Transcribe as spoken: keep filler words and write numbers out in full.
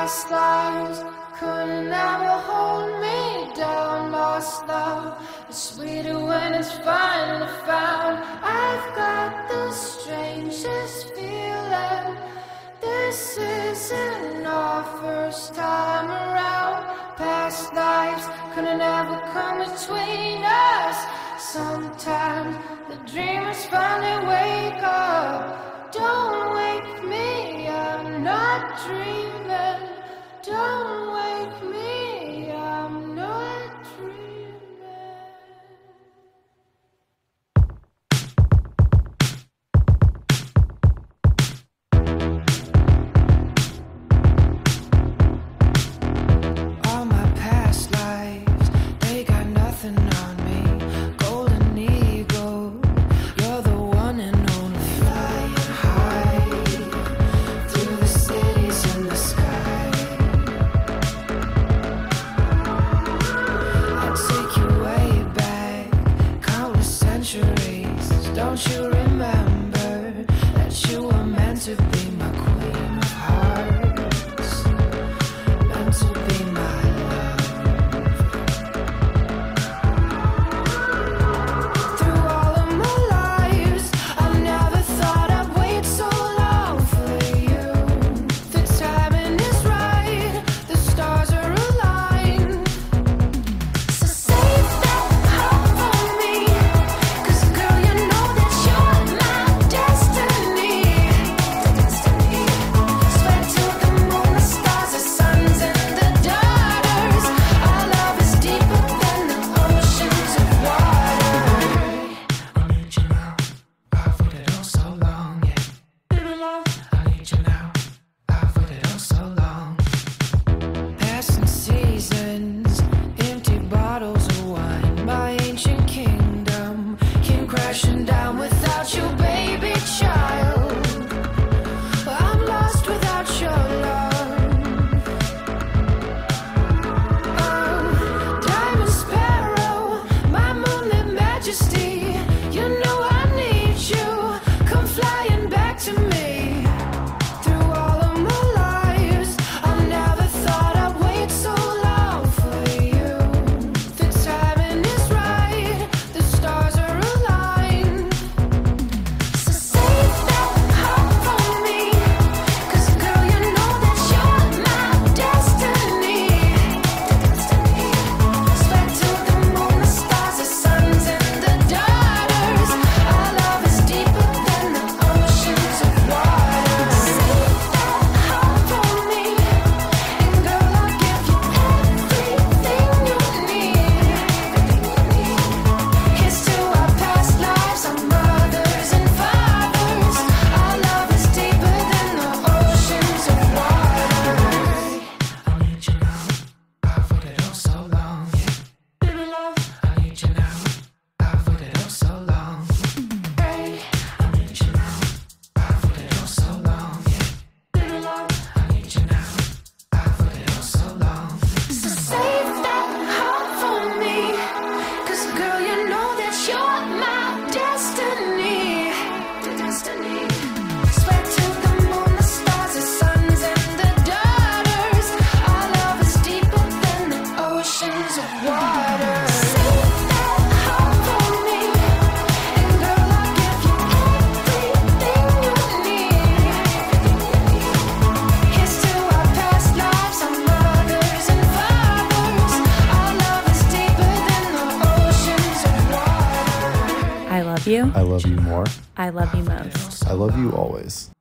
past lives could never hold me down. Lost love is sweeter when it's finally found. I've got the strangest feeling. This isn't our first time around. Past lives could never come between us. Sometimes the dreamers finally wake up. Don't wake me, I'm not dreaming. Don't wake me, I'm not dreaming. All my past lives, they got nothing on me. Golden eagle, you're the one and only. Flying high through the cities in the sky. I'll take you way back, countless centuries. Don't you remember that you were meant to be my queen of hearts? Meant to be my love. Through all of my lives, I never thought I'd wait so long for you. The timing is right, the stars are aligned. So save that heart for me, 'cause girl, you know that you're my destiny. Destiny. Swear to the moon, the stars, the suns, and the daughters. Our love is deeper than the oceans of water. I need you now. I've waited oh so long, yeah. Baby love, I need you now. I've waited oh so long. Passing seasons, empty bottles of wine. My ancient kingdom came crashing down without you, baby child. I'm lost without your love. Oh, diamond sparrow, my moonlit majesty. You know I need you. Come flying back to me. Through all of my lives, I never thought I'd wait so long for you. The timing is right, the stars are aligned. So save that heart for me, 'cause girl, you know that you're my destiny. Destiny. Swear to the moon, the stars, the suns, and the daughters. Our love is deeper than the oceans of water. Save that heart for me, and girl, I'll give you everything you need. Here's to our past lives, our mothers and fathers. Our love is deeper than the oceans of water. I need you now. I've waited oh so long, yeah. Baby love, I need you now. I've waited oh so long. Hey, I need you now. I've waited oh so long, yeah. Baby love, I need you now. I've waited oh so long. So save that heart for me, 'cause girl, you know that you're my destiny. Destiny. Swear to the moon, the stars, the suns, and the daughters. Our love is deeper than the oceans of water. Save that heart for me, and girl, I'll give you everything you need. Here's to our past lives, our mothers and fathers. Our love is deeper than the oceans of water. I love you. I love you more. I love you most. I love you always.